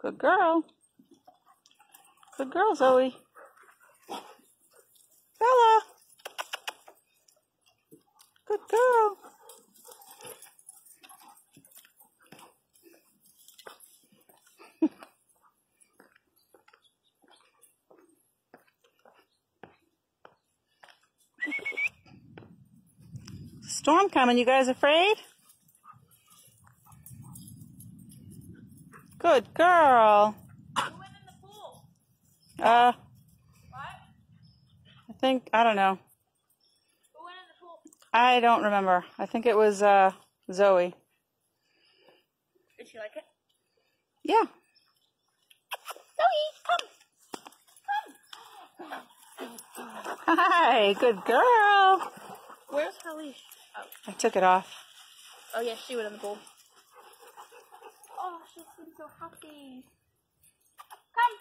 Good girl. Good girl, Zoe. Bella. Good girl. Storm coming. You guys afraid? Good girl. Who went in the pool? What? I don't know. Who went in the pool? I don't remember. I think it was Zoe. Did she like it? Yeah. Zoe, come! Hi, good girl. Where's her leash? Oh. I took it off. Oh yeah, she went in the pool. Oh, she's been so happy. Come!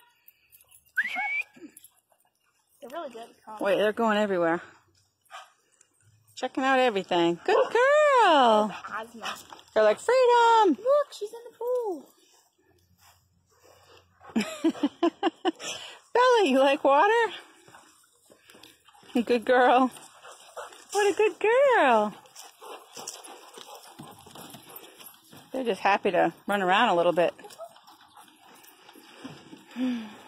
They're really good. Come. Wait, they're going everywhere. Checking out everything. Good girl. Asthma. They're like, freedom. Look, she's in the pool. Bella, you like water? Good girl. What a good girl. They're just happy to run around a little bit.